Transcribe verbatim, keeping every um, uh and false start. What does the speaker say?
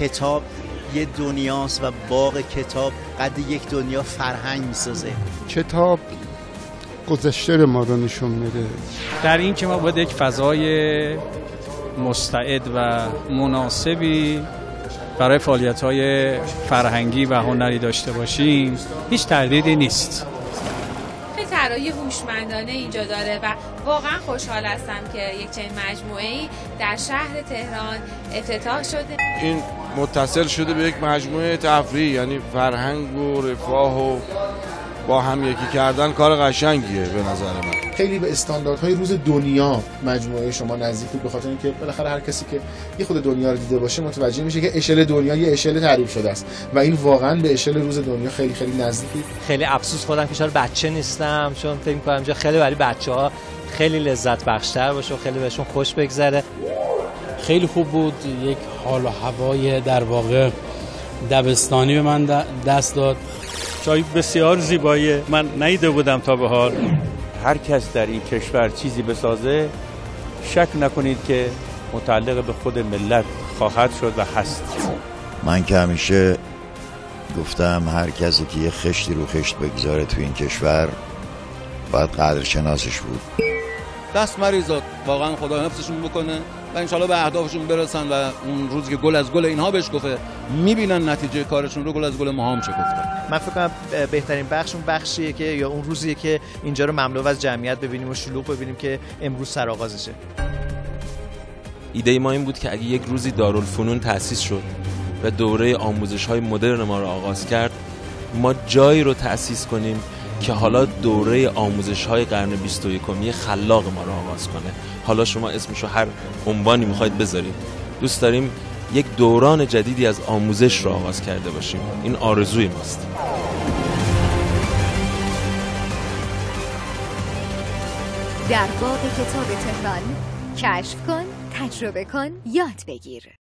کتاب یه دنیاست و باغ کتاب قد یک دنیا فرهنگ میسازه. کتاب گذشته ما رو نشون میده. در این که ما باید یک فضای مستعد و مناسبی برای فعالیت‌های فرهنگی و هنری داشته باشیم هیچ تردیدی نیست. خیلی طراحی هوشمندانه اینجا داره و واقعا خوشحال هستم که یک چنین مجموعه‌ای در شهر تهران افتتاح شده. این متصل شده به یک مجموعه تفریحی، یعنی فرهنگ و رفاه و با هم یکی کردن کار قشنگیه به نظر من. خیلی به استانداردهای روز دنیا مجموعه شما نزدیک بود، به خاطر اینکه بالاخره هر کسی که یه خود دنیا رو دیده باشه متوجه میشه که اشل دنیا یه اشل تعریف شده است و این واقعا به اشل روز دنیا خیلی خیلی نزدیکی. خیلی افسوس خودم که چرا بچه نیستم، چون فکر می‌کنم اینجا خیلی برای بچه‌ها خیلی لذت بخش‌تر باشه و خیلی بهشون خوش بگذره. خیلی خوب بود، یک حال و هوای در واقع دبستانی به من دست داد. جای بسیار زیبایی، من ندیده بودم تا به حال. هر کس در این کشور چیزی بسازه شک نکنید که متعلق به خود ملت خواهد شد و هست. من که همیشه گفتم هر کسی که یه خشتی رو خشت بگذاره تو این کشور باید قدر شناسش بود. دست مریضات واقعا خدا حفظشون بکنه و انشالله به اهدافشون برسن و اون روزی که گل از گل اینها بهش گفته میبینن نتیجه کارشون رو، گل از گل ما هم چه گفته. من فکر کنم بهترین بخش اون بخشیه که یا اون روزیه که اینجا رو مملو از جمعیت ببینیم و شلوغ ببینیم که امروز سرآغازشه. ایده ما این بود که اگه یک روزی دارالفنون تأسیس شد و دوره آموزش‌های مدرن ما رو آغاز کرد، ما جایی رو تأسیس کنیم که حالا دوره آموزش‌های قرن بیست و یکم خلاق ما رو آغاز کنه. حالا شما اسمشو هر عنوانی می‌خواید بذارید. دوست داریم یک دوران جدیدی از آموزش رو آغاز کرده باشیم. این آرزوی ماست. در باغ کتاب تهران کشف کن، تجربه کن، یاد بگیر.